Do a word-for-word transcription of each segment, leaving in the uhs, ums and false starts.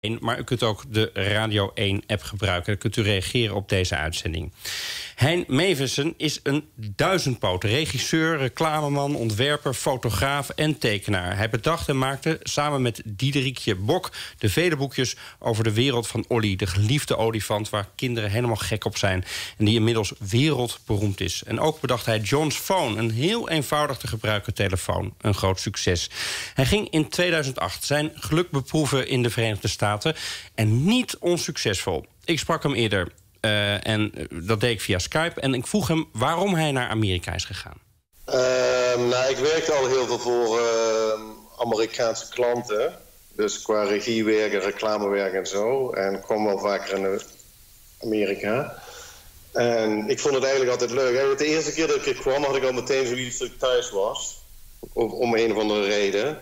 Maar u kunt ook de Radio één-app gebruiken. Dan kunt u reageren op deze uitzending. Hein Meevissen is een duizendpoot. Regisseur, reclameman, ontwerper, fotograaf en tekenaar. Hij bedacht en maakte samen met Diederikje Bok de vele boekjes over de wereld van Olly, de geliefde olifant waar kinderen helemaal gek op zijn en die inmiddels wereldberoemd is. En ook bedacht hij John's Phone, een heel eenvoudig te gebruiken telefoon. Een groot succes. Hij ging in tweeduizend acht zijn geluk beproeven in de Verenigde Staten en niet onsuccesvol. Ik sprak hem eerder uh, en dat deed ik via Skype en ik vroeg hem waarom hij naar Amerika is gegaan. Uh, nou, ik werkte al heel veel voor uh, Amerikaanse klanten. Dus qua regiewerk en reclamewerk en zo. En kwam wel vaker in Amerika. En ik vond het eigenlijk altijd leuk. De eerste keer dat ik er kwam had ik al meteen zoiets dat ik thuis was. Om een of andere reden.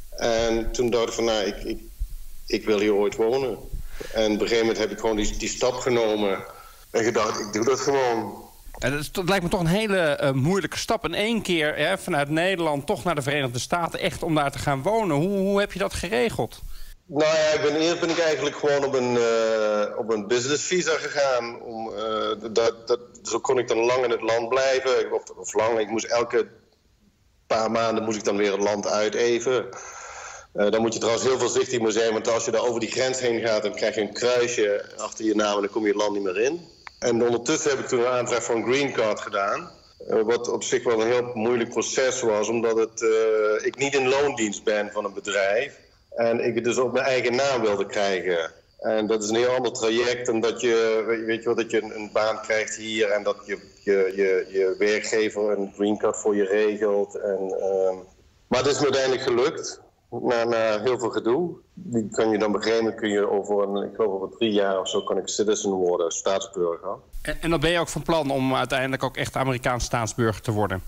En toen dacht ik van nou, ik, ik, ik wil hier ooit wonen. En op een gegeven moment heb ik gewoon die, die stap genomen. En gedacht, ik doe dat gewoon. En dat, is, dat lijkt me toch een hele uh, moeilijke stap. In één keer hè, vanuit Nederland toch naar de Verenigde Staten. Echt om daar te gaan wonen. Hoe, hoe heb je dat geregeld? Nou ja, ik ben, eerst ben ik eigenlijk gewoon op een, uh, op een business visa gegaan. Om, uh, dat, dat, zo kon ik dan lang in het land blijven. Of, of lang, ik moest elke paar maanden moest ik dan weer het land uit even. Uh, dan moet je trouwens heel voorzichtig mee zijn. Want als je daar over die grens heen gaat, dan krijg je een kruisje achter je naam en dan kom je het land niet meer in. En ondertussen heb ik toen een aanvraag voor een green card gedaan. Uh, wat op zich wel een heel moeilijk proces was. Omdat het, uh, ik niet in loondienst ben van een bedrijf. En ik het dus op mijn eigen naam wilde krijgen. En dat is een heel ander traject dan dat je, weet je wel, dat je een, een baan krijgt hier. En dat je, je, je, je werkgever een green card voor je regelt. En, uh, maar het is me uiteindelijk gelukt. Na, na heel veel gedoe. Die kan je dan begrijpen, kun je over, een, ik geloof over drie jaar of zo kan ik citizen worden, staatsburger. En, en dan ben je ook van plan om uiteindelijk ook echt Amerikaans staatsburger te worden?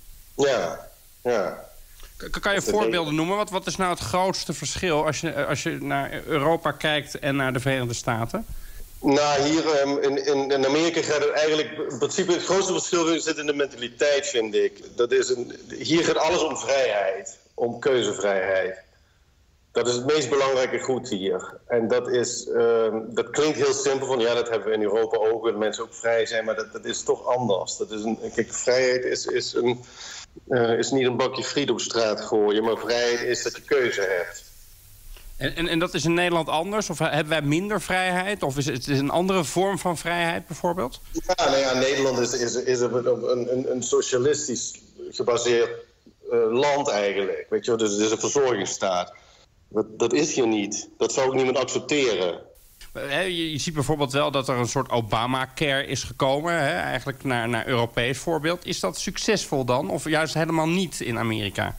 Ja, ja. K- kan je voorbeelden noemen? Wat, wat is nou het grootste verschil als je, als je naar Europa kijkt en naar de Verenigde Staten? Nou, hier um, in, in, in Amerika gaat het eigenlijk... In principe het grootste verschil zit in de mentaliteit, vind ik. Dat is een, hier gaat alles om vrijheid. Om keuzevrijheid. Dat is het meest belangrijke goed hier. En dat is... Um, dat klinkt heel simpel van... Ja, dat hebben we in Europa ook. Dat mensen ook vrij zijn. Maar dat, dat is toch anders. Dat is een, kijk, vrijheid is, is, een, uh, is niet een bakje friet op straat gooien. Maar vrijheid is dat je keuze hebt. En, en, en dat is in Nederland anders? Of hebben wij minder vrijheid? Of is het is een andere vorm van vrijheid bijvoorbeeld? Ja, nou ja, Nederland is, is, is een, een, een socialistisch gebaseerd uh, land eigenlijk. Weet je, dus het is een verzorgingsstaat. Dat, dat is hier niet. Dat zou ook niemand accepteren. Je, je ziet bijvoorbeeld wel dat er een soort Obamacare is gekomen. Hè? Eigenlijk naar, naar Europees voorbeeld. Is dat succesvol dan? Of juist helemaal niet in Amerika?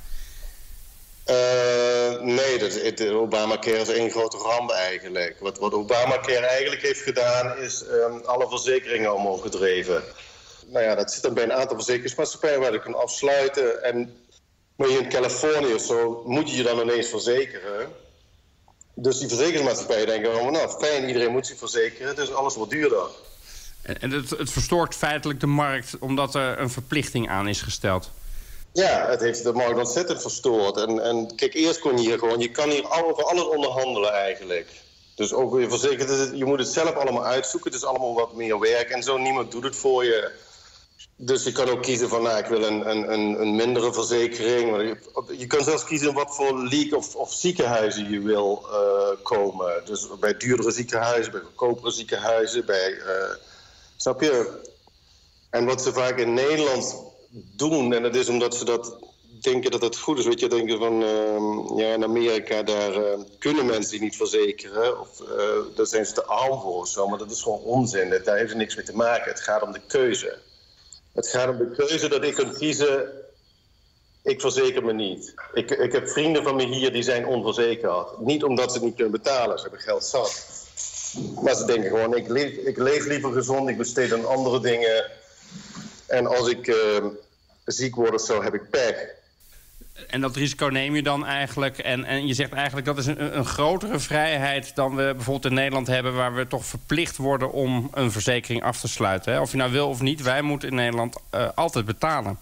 Uh, nee, dat, het, Obamacare is één grote ramp eigenlijk. Wat, wat Obamacare eigenlijk heeft gedaan is um, alle verzekeringen omhoog gedreven. Nou ja, dat zit dan bij een aantal verzekeringsmaatschappijen waar je kan afsluiten. En, maar hier in Californië of zo moet je je dan ineens verzekeren. Dus die verzekeringsmaatschappijen denken, oh, nou fijn, iedereen moet zich verzekeren, dus alles wordt duurder. En, en het, het verstoort feitelijk de markt omdat er een verplichting aan is gesteld. Ja, het heeft de markt ontzettend verstoord. En, en kijk, eerst kon je hier gewoon... Je kan hier over alles onderhandelen eigenlijk. Dus ook weer verzekerd, je moet het zelf allemaal uitzoeken. Het is allemaal wat meer werk en zo. Niemand doet het voor je. Dus je kan ook kiezen van, nou, ik wil een, een, een mindere verzekering. Je, je kan zelfs kiezen wat voor league of, of ziekenhuizen je wil uh, komen. Dus bij duurdere ziekenhuizen, bij goedkopere ziekenhuizen, bij... Uh, snap je? En wat ze vaak in Nederland doen, en dat is omdat ze dat denken dat het goed is. Weet je, denken van, uh, ja, in Amerika, daar uh, kunnen mensen die niet verzekeren. Of uh, daar zijn ze te arm voor of zo. Maar dat is gewoon onzin. Daar heeft er niks mee te maken. Het gaat om de keuze. Het gaat om de keuze dat ik kan kiezen, ik verzeker me niet. Ik, ik heb vrienden van me hier die zijn onverzekerd. Niet omdat ze het niet kunnen betalen, ze hebben geld zat. Maar ze denken gewoon, ik leef, ik leef liever gezond, ik besteed aan andere dingen. En als ik uh, ziek word of zo, heb ik pech. En dat risico neem je dan eigenlijk. En, en je zegt eigenlijk dat is een, een grotere vrijheid dan we bijvoorbeeld in Nederland hebben, waar we toch verplicht worden om een verzekering af te sluiten. Hè? Of je nou wil of niet, wij moeten in Nederland uh, altijd betalen.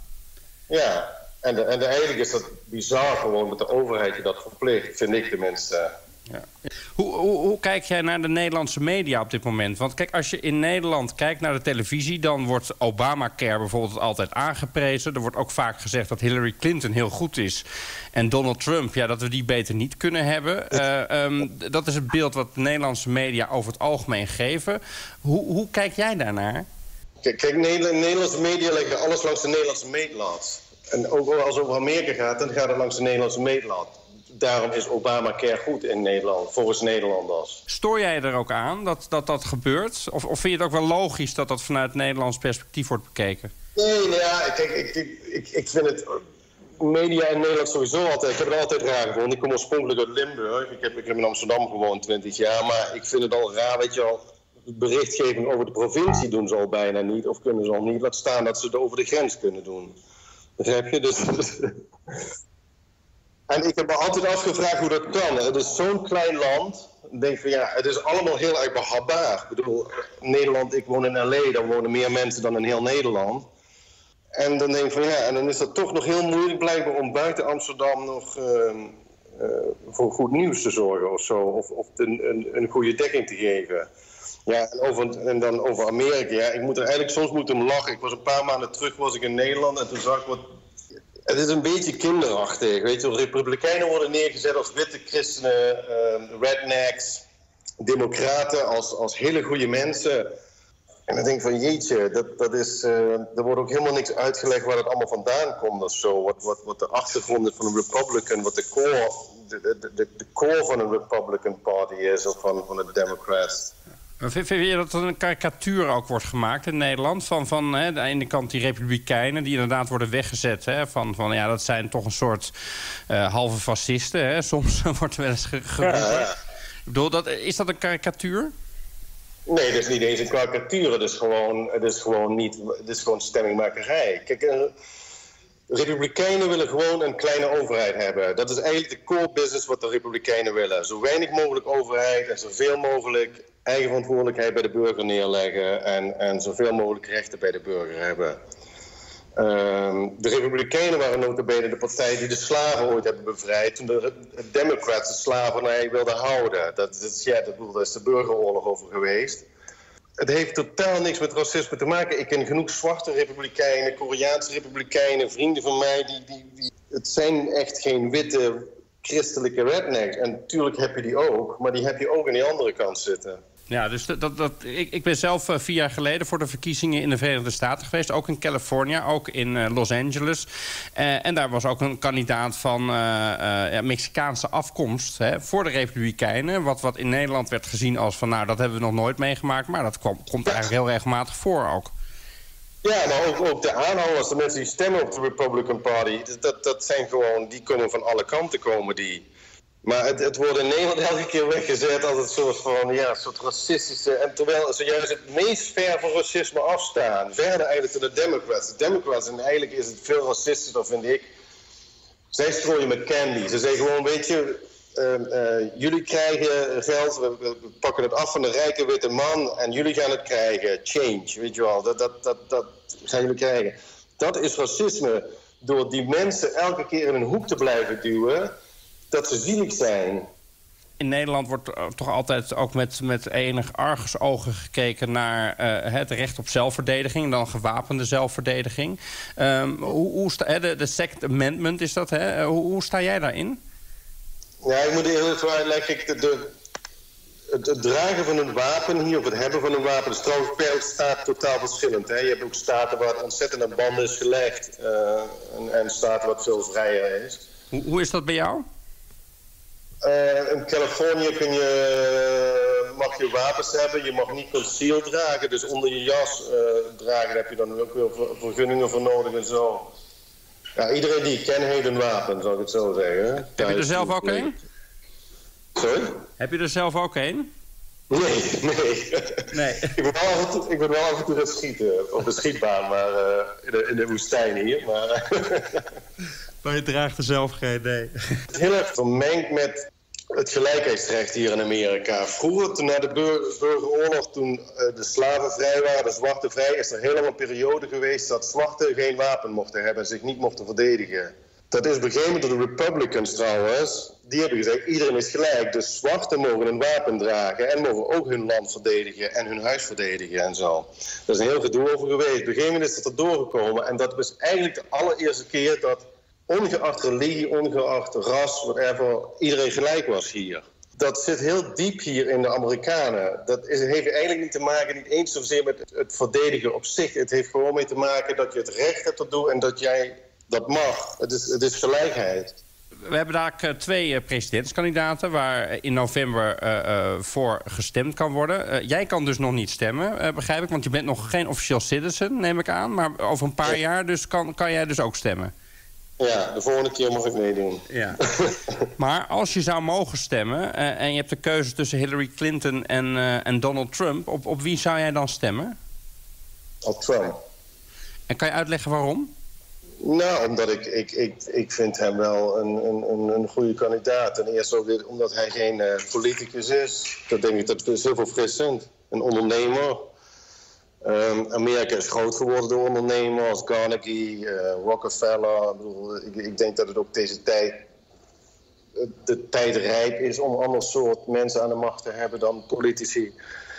Ja, en, de, en de, eigenlijk is dat bizar gewoon met de overheid je dat verplicht, vind ik tenminste. Ja. Hoe, hoe, hoe kijk jij naar de Nederlandse media op dit moment? Want kijk, als je in Nederland kijkt naar de televisie, dan wordt Obamacare bijvoorbeeld altijd aangeprezen. Er wordt ook vaak gezegd dat Hillary Clinton heel goed is. En Donald Trump, ja, dat we die beter niet kunnen hebben. Uh, um, dat is het beeld wat de Nederlandse media over het algemeen geven. Hoe, hoe kijk jij daarnaar? Kijk, kijk, Nederlandse media leggen alles langs de Nederlandse meetlat. En ook als het over Amerika gaat, dan gaat het langs de Nederlandse meetlat. Daarom is Obamacare goed in Nederland, volgens Nederlanders. Stoor jij er ook aan dat dat, dat gebeurt? Of, of vind je het ook wel logisch dat dat vanuit Nederlands perspectief wordt bekeken? Nee, nou ja, kijk, ik, ik, ik, ik vind het... Media in Nederland sowieso altijd. Ik heb het altijd raar gevonden. Ik kom oorspronkelijk uit Limburg. Ik heb, ik heb in Amsterdam gewoond twintig jaar. Maar ik vind het al raar, weet je al... Berichtgeving over de provincie doen ze al bijna niet. Of kunnen ze al niet. Laat staan dat ze het over de grens kunnen doen. Begrijp je? Dus... En ik heb me altijd afgevraagd hoe dat kan. Het is zo'n klein land. Ik denk van ja, het is allemaal heel erg behapbaar. Ik bedoel, Nederland, ik woon in L A, daar wonen meer mensen dan in heel Nederland. En dan denk ik van ja, en dan is dat toch nog heel moeilijk blijkbaar om buiten Amsterdam nog uh, uh, voor goed nieuws te zorgen of zo. Of, of een, een, een goede dekking te geven. Ja, en, over, en dan over Amerika. Ja, ik moet er eigenlijk soms moeten om lachen. Ik was een paar maanden terug was ik in Nederland en toen zag ik wat... Het is een beetje kinderachtig, weet je. Republikeinen worden neergezet als witte christenen, uh, rednecks, democraten, als, als hele goede mensen. En dan denk ik van jeetje, dat, dat is, uh, er wordt ook helemaal niks uitgelegd waar het allemaal vandaan komt of zo. Wat, wat, wat de achtergrond is van een Republican, wat de core, de, de, de, de core van een Republican Party is of van, van de Democrats. Vind je dat er een karikatuur ook wordt gemaakt in Nederland? Van, van hè, de ene kant die republikeinen die inderdaad worden weggezet. Hè, van, van ja, dat zijn toch een soort uh, halve fascisten. Hè? Soms wordt er wel eens geroepen. Ja, ja. Ik bedoel, dat, is dat een karikatuur? Nee, dat is niet eens een karikatuur. Het is gewoon, het is gewoon, niet, het is gewoon stemmingmakerij. Kijk, uh, Republikeinen willen gewoon een kleine overheid hebben. Dat is eigenlijk de core business wat de Republikeinen willen. Zo weinig mogelijk overheid en zoveel mogelijk eigen verantwoordelijkheid bij de burger neerleggen en, en zoveel mogelijk rechten bij de burger hebben. Um, de Republikeinen waren nota bene de partij die de slaven ooit hebben bevrijd toen de Democrats de slavernij wilden houden. Dat is, ja, dat, dat is de burgeroorlog over geweest. Het heeft totaal niks met racisme te maken. Ik ken genoeg zwarte Republikeinen, Koreaanse Republikeinen, vrienden van mij. Die, die, die, het zijn echt geen witte christelijke rednecks. En natuurlijk heb je die ook, maar die heb je ook aan die andere kant zitten. Ja, dus dat, dat, ik, ik ben zelf uh, vier jaar geleden voor de verkiezingen in de Verenigde Staten geweest. Ook in Californië, ook in uh, Los Angeles. Uh, en daar was ook een kandidaat van uh, uh, ja, Mexicaanse afkomst, hè, voor de Republikeinen. Wat, wat in Nederland werd gezien als van, nou, dat hebben we nog nooit meegemaakt. Maar dat kwam, komt eigenlijk heel regelmatig voor ook. Ja, maar ook, ook de aanhangers, de mensen die stemmen op de Republican Party, dat, dat zijn gewoon, die kunnen van alle kanten komen, die... Maar het, het wordt in Nederland elke keer weggezet als het soort van, ja, een soort racistische... En terwijl ze juist het meest ver van racisme afstaan. Verder eigenlijk tot de Democrats. De Democrats, en eigenlijk is het veel racistischer, vind ik. Zij strooien met candy. Ze zeggen gewoon, weet je, uh, uh, jullie krijgen geld, we, we pakken het af van de rijke witte man en jullie gaan het krijgen. Change, weet je wel, dat, dat, dat, dat gaan jullie krijgen. Dat is racisme. Door die mensen elke keer in een hoek te blijven duwen, dat ze zielig zijn. In Nederland wordt uh, toch altijd ook met, met enig argusogen gekeken naar uh, het recht op zelfverdediging, dan gewapende zelfverdediging. Um, hoe, hoe sta, de, de Second Amendment is dat, hè? Hoe, hoe sta jij daarin? Ja, ik moet eerlijk uitleggen, de, de, het, het dragen van een wapen hier, of het hebben van een wapen, is trouwens per staat totaal verschillend. Hè? Je hebt ook staten waar het ontzettend aan banden is gelegd uh, en, en staten waar het veel vrijer is. Hoe, hoe is dat bij jou? Uh, in Californië kun je, mag je wapens hebben, je mag niet concealed dragen, dus onder je jas uh, dragen, daar heb je dan ook weer vergunningen voor nodig en zo. Ja, iedereen die ik ken heeft een wapen, zou ik het zo zeggen. Heb je er zelf ook een? Sorry? Heb je er zelf ook een? Nee, nee. nee. ik, ben wel af en toe, ik ben wel af en toe aan het schieten, op de schietbaan, maar uh, in, de, in de woestijn hier. Maar, maar je draagt er zelf geen, nee. Het is heel erg vermengd met het gelijkheidsrecht hier in Amerika. Vroeger, toen na de burger, burgeroorlog, toen uh, de slaven vrij waren, de zwarte vrij, is er helemaal een periode geweest dat zwarten geen wapen mochten hebben en zich niet mochten verdedigen. Dat is op een gegeven moment door de Republicans trouwens. Die hebben gezegd, iedereen is gelijk. Dus zwarten mogen een wapen dragen en mogen ook hun land verdedigen en hun huis verdedigen en zo. Er is een heel gedoe over geweest. Op een gegeven moment is het er doorgekomen. En dat was eigenlijk de allereerste keer dat ongeacht religie, ongeacht ras, whatever, iedereen gelijk was hier. Dat zit heel diep hier in de Amerikanen. Dat is, heeft eigenlijk niet te maken, niet eens zozeer met het, het verdedigen op zich. Het heeft gewoon mee te maken dat je het recht hebt te doen en dat jij dat mag. Het is, het is gelijkheid. We hebben daar twee uh, presidentskandidaten waar in november uh, uh, voor gestemd kan worden. Uh, jij kan dus nog niet stemmen, uh, begrijp ik, want je bent nog geen officieel citizen, neem ik aan. Maar over een paar ja. jaar dus kan, kan jij dus ook stemmen. Ja, de volgende keer mag ik meedoen. Ja. Maar als je zou mogen stemmen uh, en je hebt de keuze tussen Hillary Clinton en, uh, en Donald Trump, op, op wie zou jij dan stemmen? Op Trump. En kan je uitleggen waarom? Nou, omdat ik, ik, ik, ik vind hem wel een, een, een goede kandidaat. Ten eerste ook weer omdat hij geen uh, politicus is. Dat denk ik, dat is heel verfrissend. Een ondernemer. Um, Amerika is groot geworden door ondernemers. Carnegie, uh, Rockefeller. Ik, bedoel, ik, ik denk dat het ook deze tijd... de tijd rijp is om een ander soort mensen aan de macht te hebben dan politici.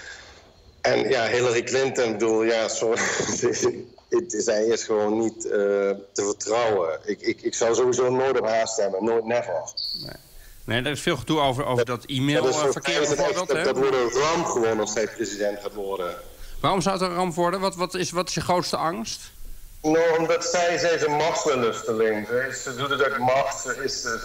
En ja, Hillary Clinton, ik bedoel, ja, sorry... Het is, hij is gewoon niet uh, te vertrouwen. Ik, ik, ik zou sowieso nooit op haar stemmen. Nooit, never. Nee, nee er is veel gedoe over, over dat, dat e-mailverkeer bijvoorbeeld. Dat, dat wordt een ramp gewoon als zij president gaat worden. Waarom zou het een ramp worden? Wat, wat, is, wat is je grootste angst? Nou, omdat zij, zij is een machtslusteling. Ze, ze doet het uit macht. Ze is, ze,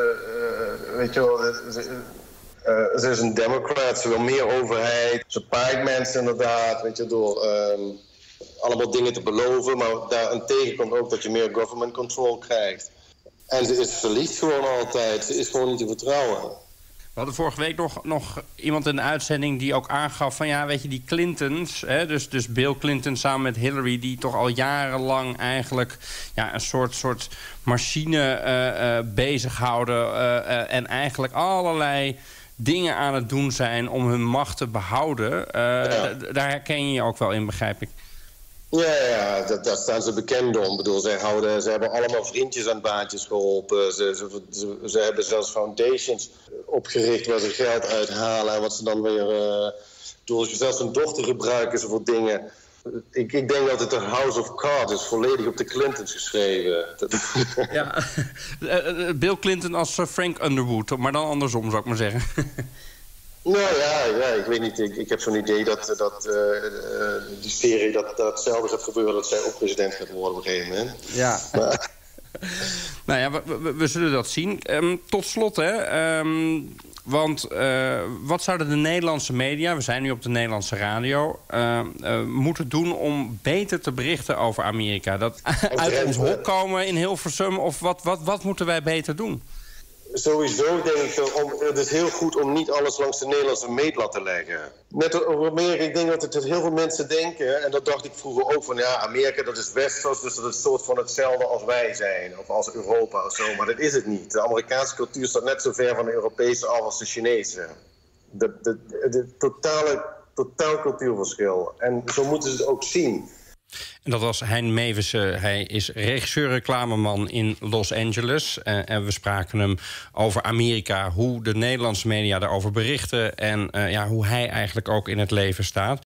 ze, uh, weet je wel... Ze, uh, ze is een democrat. Ze wil meer overheid. Ze paait mensen inderdaad. Weet je, door... Um, allemaal dingen te beloven, maar daarentegen komt ook dat je meer government control krijgt. En ze is verliefd gewoon altijd. Ze is gewoon niet te vertrouwen. We hadden vorige week nog, nog iemand in de uitzending die ook aangaf van... ja, weet je, die Clintons, hè, dus, dus Bill Clinton samen met Hillary... die toch al jarenlang eigenlijk ja, een soort, soort machine uh, uh, bezighouden... Uh, uh, en eigenlijk allerlei dingen aan het doen zijn om hun macht te behouden. Uh, ja. Daar herken je je ook wel in, begrijp ik. Ja, ja, dat, daar staan ze bekend om. Ik bedoel, zij, houden, ze hebben allemaal vriendjes aan baantjes geholpen. Ze, ze, ze, ze hebben zelfs foundations opgericht waar ze geld uithalen. En wat ze dan weer... Uh, door zelfs hun dochter gebruiken ze voor dingen. Ik, ik denk dat het een House of Cards is, volledig op de Clintons geschreven. Ja, Bill Clinton als Frank Underwood, maar dan andersom zou ik maar zeggen. Nou ja, ja, ik weet niet. Ik, ik heb zo'n idee dat, dat uh, uh, die serie dat, dat hetzelfde gaat gebeuren... dat zij ook president gaat worden op een gegeven moment. Ja. Maar... nou ja, we, we, we zullen dat zien. Um, tot slot, hè. Um, want uh, wat zouden de Nederlandse media... we zijn nu op de Nederlandse radio... Uh, uh, moeten doen om beter te berichten over Amerika? Dat uit ons hok komen in Hilversum? Of wat, wat, wat moeten wij beter doen? Sowieso denk ik, om, het is heel goed om niet alles langs de Nederlandse meetlat te leggen. Net over Amerika, ik denk dat het heel veel mensen denken, en dat dacht ik vroeger ook, van ja, Amerika dat is westers, dus dat is een soort van hetzelfde als wij zijn, of als Europa of zo, maar dat is het niet. De Amerikaanse cultuur staat net zo ver van de Europese af als de Chinese. De, de, de, de totale, totaal cultuurverschil. En zo moeten ze het ook zien. En dat was Hein Meewissen. Hij is regisseur-reclameman in Los Angeles. Uh, en we spraken hem over Amerika, hoe de Nederlandse media daarover berichten... en uh, ja, hoe hij eigenlijk ook in het leven staat.